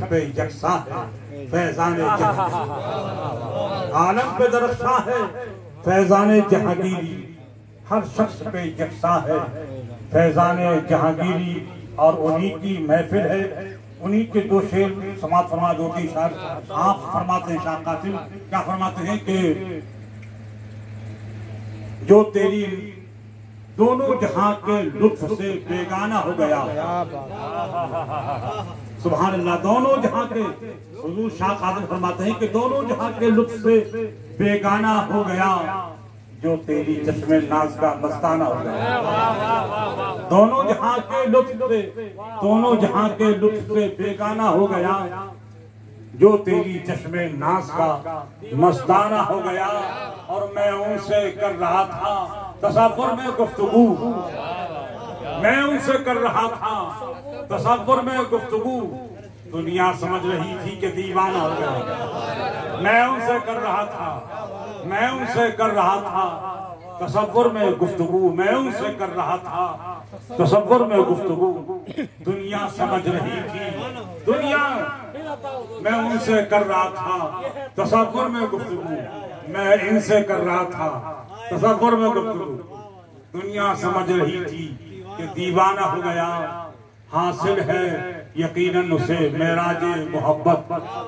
पे यकसा है फैजाने जहांगीरी, आलम पे दरख्शां है फैजाने जहांगीरी, हर शख्स पे यकसा है फैजाने जहांगीरी। और उन्हीं की महफिल है, उन्हीं के दो शेर समाप्त फरमा दो की शार आप फरमाते हैं शाह कातिल, क्या फरमाते हैं कि जो तेरी दोनों जहां के लुत्फ से बेगाना हो गया। सुभान अल्लाह। दोनों जहां के, हुजूर शाह कातिल फरमाते हैं कि दोनों जहां के लुत्फ से बेगाना हो गया, जो तेरी चश्मे नाज का मस्ताना हो गया। दोनों जहां के लुत्फ से, दोनों जहां के लुत्फ से बेगाना हो गया, जो तेरी चश्मे नाज का मस्ताना हो गया। और मैं उनसे कर रहा था तसव्वुर में गुफ्तगू, मैं उनसे कर रहा था तसव्वुर में गुफ्तगू, दुनिया समझ रही थी कि दीवाना हो गया। मैं उनसे कर रहा था, मैं उनसे कर रहा था तसव्वुर में गुफ्तगू, मैं उनसे कर रहा था तसव्वुर में गुफ्तगू, दुनिया समझ रही थी, दुनिया, मैं उनसे कर रहा था तसव्वुर में गुफ्तगू, मैं इनसे कर रहा था तसव्वुर में गुफ्तगू, दुनिया समझ रही थी कि दीवाना हो गया। हासिल है यकीनन उसे मेराज मोहब्बत,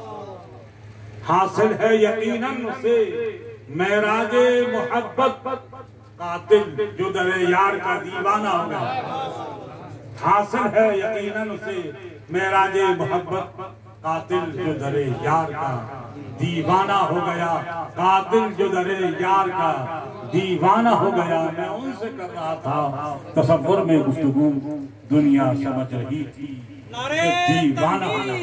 हासिल है यकीनन उसे मेराज मोहब्बत, कातिल जो दरे यार का दीवाना हो गया। हासिल है यकीनन उसे मेराज मोहब्बत, कातिल जो दरे यार का दीवाना हो गया, कातिल जो दरे यार का दीवाना हो गया। मैं उनसे कर रहा था तसव्वुर में गुफ्तगू, दुनिया समझ रही थी दीवाना होना।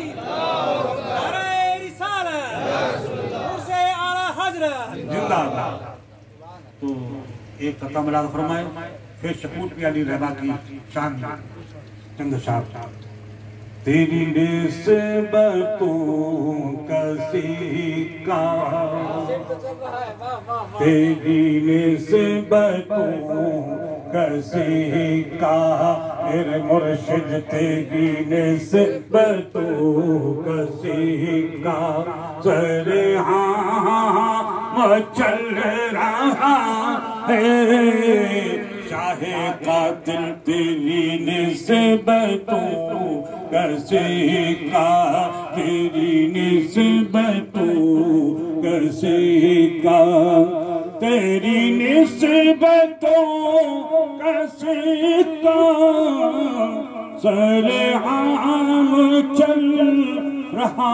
जिंदाबाद। तो एक खत्म मिलाद फरमाए, फिर शकूत भी अली रहमा की शान चंद साहब। तेरी निस्बतों कसी का, तेरी निस्बतों कसी का, मेरे मुर्शिद तेरी निस्बतों कसी का, सरे चल रहा है शाहे कातिल तेरी निस्बतों कसी का, तेरी निस्बतों कसी का, तेरी निस्बतों कसी का, सरे आम चल रहा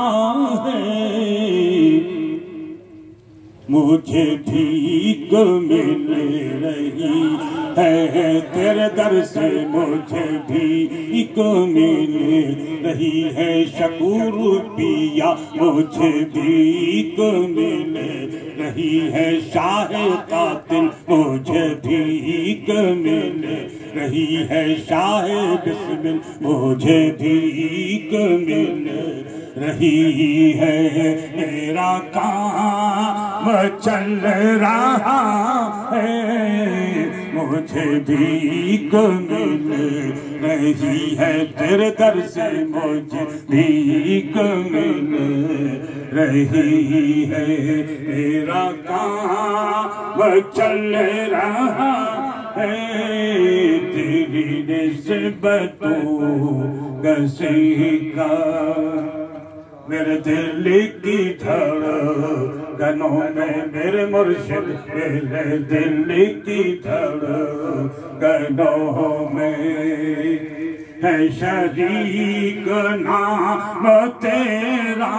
है, मुझे ठीक मिल रही है तेरे दर से, मुझे ठीक मिल रही है शकूर पिया, मुझे ठीक मिल रही है शाह कातिल, मुझे ठीक मिल रही है शाह बिस्मिल, मुझे ठीक मिल रही है, मेरा काम चल रहा है, मुझे भीख मिल रही है तेरे दर से, मुझे भीख मिल रही है, मेरा काम चल रहा है, तेरी निस्बतों कसी का, मेरे दिल की धड़कनों में मेरे मुर्शिद, मेरे दिल की धड़कनों में है शरीक नाम तेरा,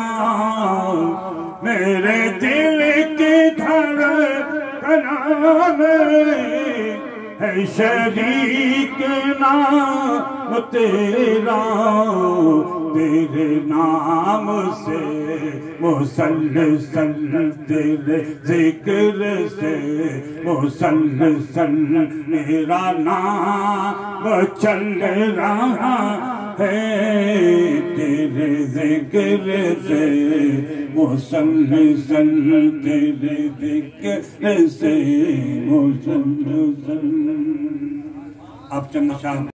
मेरे दिल की धड़कनों में है शरीक नाम तेरा, तेरे नाम से मुसलसल तेरे जिक्र से मुसलसल मेरा नाम चल रहा है, तेरे जिक्र से मुसलसल तेरे जिक्र से मुसलसल। अब चंद शाह